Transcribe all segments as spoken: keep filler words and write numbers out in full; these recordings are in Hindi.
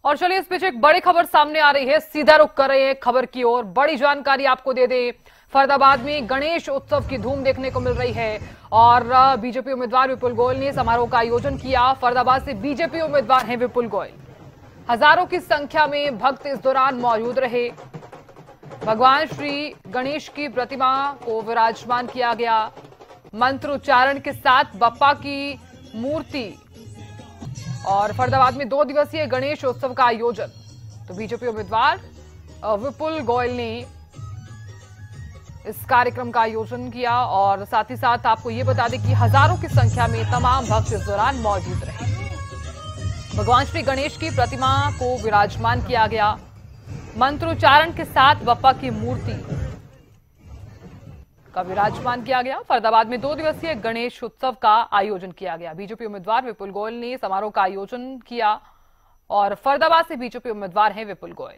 और चलिए इस बीच एक बड़ी खबर सामने आ रही है, सीधा रुख कर रहे हैं खबर की ओर। बड़ी जानकारी आपको दे दें, फरीदाबाद में गणेश उत्सव की धूम देखने को मिल रही है और बीजेपी उम्मीदवार विपुल गोयल ने समारोह का आयोजन किया। फरीदाबाद से बीजेपी उम्मीदवार हैं विपुल गोयल। हजारों की संख्या में भक्त इस दौरान मौजूद रहे। भगवान श्री गणेश की प्रतिमा को विराजमान किया गया। मंत्रोच्चारण के साथ बप्पा की मूर्ति और फरीदाबाद में दो दिवसीय गणेश उत्सव का आयोजन। तो बीजेपी उम्मीदवार विपुल गोयल ने इस कार्यक्रम का आयोजन किया और साथ ही साथ आपको ये बता दें कि हजारों की संख्या में तमाम भक्त इस दौरान मौजूद रहे। भगवान श्री गणेश की प्रतिमा को विराजमान किया गया। मंत्रोच्चारण के साथ बप्पा की मूर्ति का विराजमान किया गया। फरीदाबाद में दो दिवसीय गणेश उत्सव का आयोजन किया गया। बीजेपी उम्मीदवार विपुल गोयल ने समारोह का आयोजन किया और फरीदाबाद से बीजेपी उम्मीदवार हैं विपुल गोयल।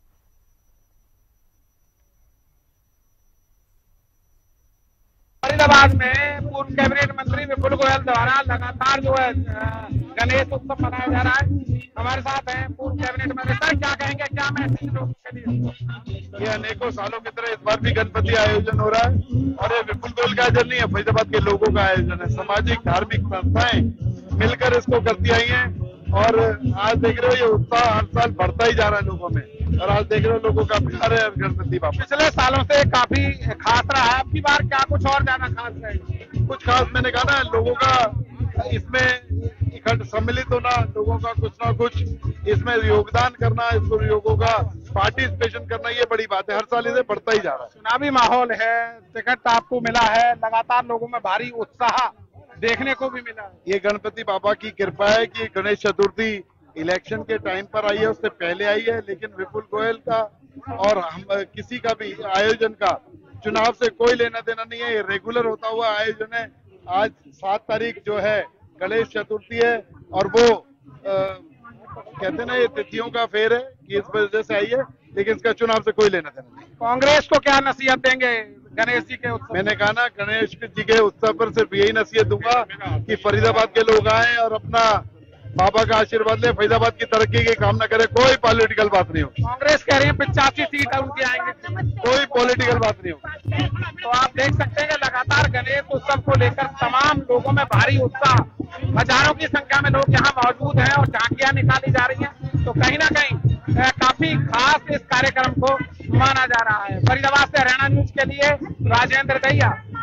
फरीदाबाद में पूर्व कैबिनेट मंत्री विपुल गोयल द्वारा लगातार जो है गणेश उत्सव मनाया जा रहा है। हमारे साथ हैं पूर्व कैबिनेट मंत्री। सर क्या कहेंगे, क्या मैसेज लोगों के लिए? ये अनेकों सालों की तरह इस बार भी गणपति आयोजन हो रहा है और ये विपुल गोयल का आयोजन नहीं है, फरीदाबाद के लोगों का आयोजन है। सामाजिक धार्मिक संस्थाएं मिलकर इसको करती आई हैं और आज देख रहे हो ये उत्साह हर साल बढ़ता ही जा रहा है लोगों में और आज देख रहे हो लोगों का प्यार है गणपति बाबा। पिछले सालों से काफी खास रहा है, अब की बार क्या कुछ और ज्यादा खास रहेगा? कुछ खास मैंने कहा ना, लोगों का इसमें इकट्ठ सम्मिलित होना, लोगों का कुछ ना कुछ इसमें योगदान करना, इसको लोगों का पार्टिसिपेशन करना, ये बड़ी बात है। हर साल इसे बढ़ता ही जा रहा है। चुनावी माहौल है, टिकट आपको मिला है, लगातार लोगों में भारी उत्साह देखने को भी मिला है। ये गणपति बाबा की कृपा है कि गणेश चतुर्थी इलेक्शन के टाइम पर आई है, उससे पहले आई है, लेकिन विपुल गोयल का और हम किसी का भी आयोजन का चुनाव से कोई लेना देना नहीं है। ये रेगुलर होता हुआ आयोजन है। आज सात तारीख जो है गणेश चतुर्थी है और वो आ, कहते ना ये तिथियों का फेर है कि इस वजह से आई है, लेकिन इसका चुनाव से कोई लेना देना नहीं। कांग्रेस को क्या नसीहत देंगे गणेश जी के उत्सव? मैंने कहा ना, गणेश जी के उत्सव पर सिर्फ यही नसीहत दूंगा कि फरीदाबाद के लोग आए और अपना बाबा का आशीर्वाद ले, फरीदाबाद की तरक्की की कामना करे। कोई पॉलिटिकल बात नहीं हो। कांग्रेस कह रही है पिचासी सीट उनकी आएंगे, कोई पॉलिटिकल बात नहीं हो। तो आप देख सकते हैं कि लगातार गणेश उत्सव को लेकर तमाम लोगों में भारी उत्साह, हजारों की संख्या में लोग यहाँ मौजूद हैं और झांकियां निकाली जा रही हैं। तो कहीं ना कहीं काफी खास इस कार्यक्रम को माना जा रहा है। फरीदाबाद से हरियाणा न्यूज के लिए राजेंद्र दहिया।